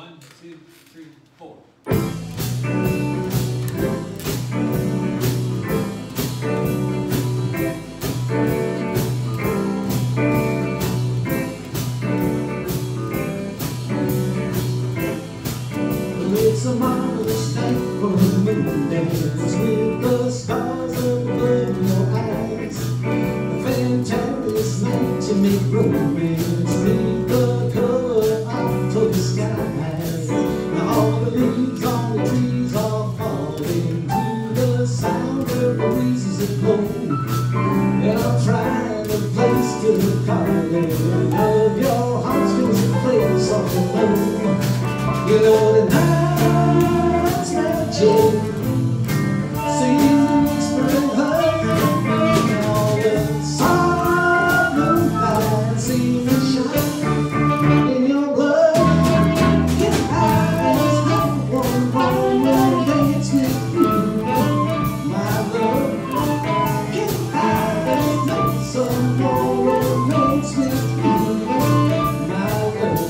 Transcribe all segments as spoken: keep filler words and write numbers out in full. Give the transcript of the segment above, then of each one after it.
One, two, three, four. It's a marvelous night for a moon dance with the stars above your eyes. A fantabulous night to make romance with the color of the skies. Now all the leaves on the trees are falling to the sound of the breezes that blow. And I'm trying to place to the calling of your heartstrings that play soft and low. You know the night's magic, singing spring hug, and all the soft moonlight seems to shine in your blood. Get high, there's no one more dance with you, my love. Get high, there's no some more romance with you, my love.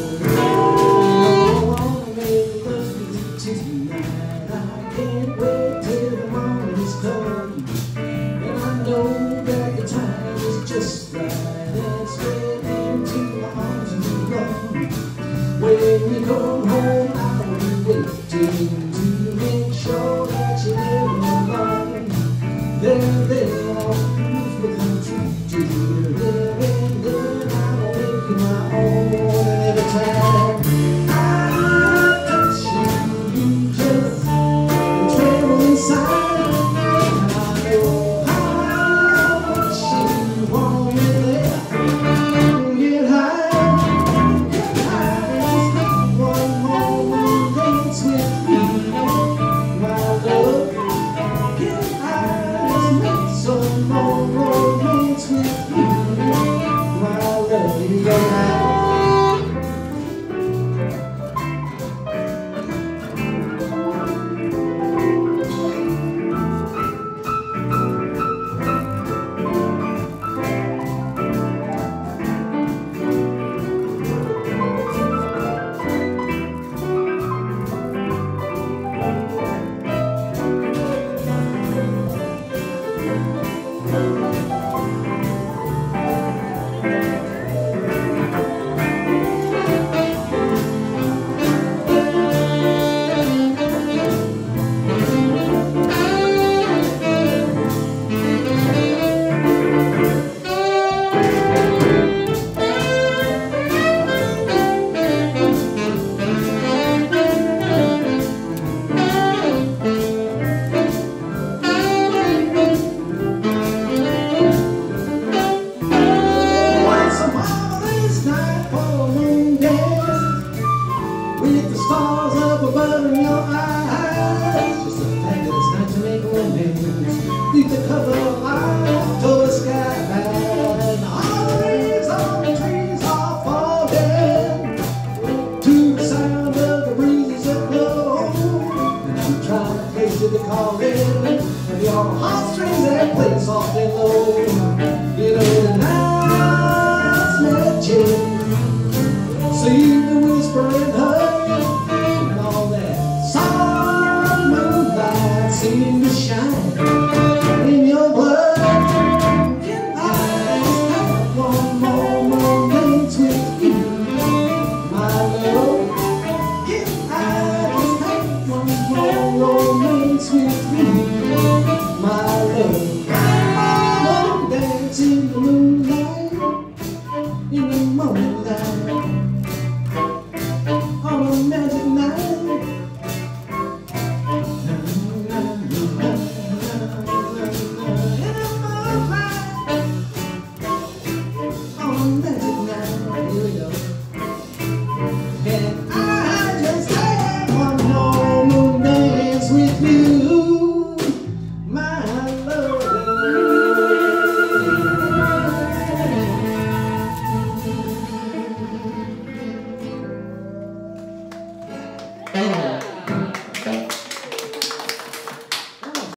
Tonight, I can't wait till the morning's come, and I know that the time is just right, and straight into my arms you run. When you come home, I'll be waiting to make sure that you're never alone. Then, then all things will come true to you. Then, then, then I'll make you my own, and every time I touch you, you just tremble inside, and I know how much you want me there. Get high, get high, there's no one more will dance with me, my love. Get high, let's make some more romance with you, my love. You get high. With the stars up above in your eyes, just a fabulous night to make romance. Beneath the cover of October sky, and all the leaves on the trees are falling to the sound of the breezes that blow. And I'm trying to place to the calling of your heartstrings that play